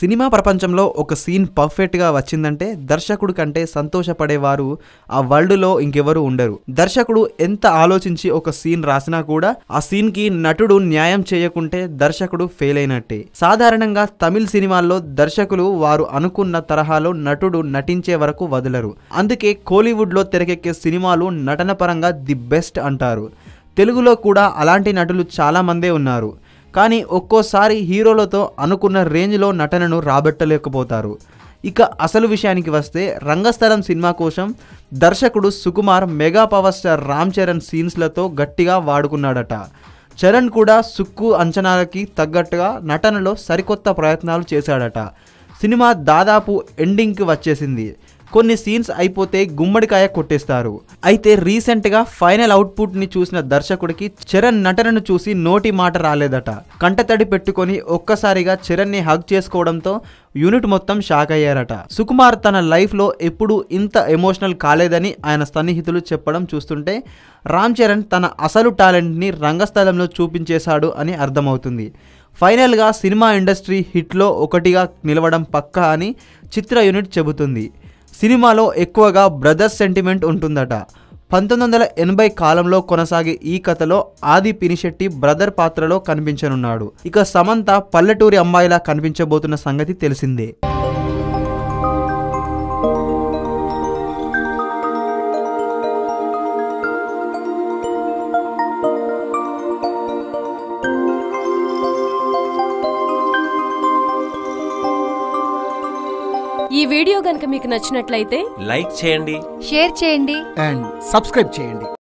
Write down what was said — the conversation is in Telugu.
సినిమా ప్రపంచంలో ఒక సీన్ పర్ఫెక్ట్గా వచ్చిందంటే దర్శకుడు కంటే సంతోషపడేవారు ఆ వరల్డ్లో ఇంకెవరు ఉండరు. దర్శకుడు ఎంత ఆలోచించి ఒక సీన్ రాసినా కూడా ఆ సీన్కి నటుడు న్యాయం చేయకుంటే దర్శకుడు ఫెయిల్ అయినట్టే. సాధారణంగా తమిళ సినిమాల్లో దర్శకులు వారు అనుకున్న తరహాలో నటుడు నటించే వరకు వదలరు. అందుకే కోలీవుడ్లో తెరకెక్కే సినిమాలు నటన పరంగా ది బెస్ట్ అంటారు. తెలుగులో కూడా అలాంటి నటులు చాలామందే ఉన్నారు. కానీ ఒక్కోసారి హీరోలతో అనుకున్న రేంజ్లో నటనను రాబట్టలేకపోతారు. ఇక అసలు విషయానికి వస్తే రంగస్థలం సినిమా కోసం దర్శకుడు Sukumar mega power star Ram Charan సీన్స్లతో గట్టిగా వాడుకున్నాడట. చరణ్ కూడా సుక్కు అంచనాలకి తగ్గట్టుగా నటనలో సరికొత్త ప్రయత్నాలు చేశాడట. సినిమా దాదాపు ఎండింగ్కి వచ్చేసింది. కొన్ని సీన్స్ అయిపోతే గుమ్మడికాయ కొట్టేస్తారు. అయితే రీసెంట్గా ఫైనల్ అవుట్పుట్ని చూసిన దర్శకుడికి చరణ్ నటనను చూసి నోటి మాట రాలేదట. కంటతడి పెట్టుకొని ఒక్కసారిగా చరణ్ని హగ్ చేసుకోవడంతో యూనిట్ మొత్తం షాక్ అయ్యారట. సుకుమార్ తన లైఫ్లో ఎప్పుడూ ఇంత ఎమోషనల్ కాలేదని ఆయన సన్నిహితులు చెప్పడం చూస్తుంటే రామ్ చరణ్ తన అసలు టాలెంట్ని రంగస్థలంలో చూపించేశాడు అని అర్థమవుతుంది. ఫైనల్గా సినిమా ఇండస్ట్రీ హిట్లో ఒకటిగా నిలవడం పక్కా అని చిత్ర యూనిట్ చెబుతుంది. సినిమాలో ఎక్కువగా బ్రదర్స్ సెంటిమెంట్ ఉంటుందట. 1980 కాలంలో కొనసాగే ఈ కథలో ఆది పినిశెట్టి బ్రదర్ పాత్రలో కనిపించనున్నాడు. ఇక సమంత పల్లెటూరి అమ్మాయిలా కనిపించబోతున్న సంగతి తెలిసిందే. ఈ వీడియో గనుక మీకు నచ్చినట్లయితే లైక్ చేయండి, షేర్ చేయండి అండ్ సబ్స్క్రైబ్ చేయండి.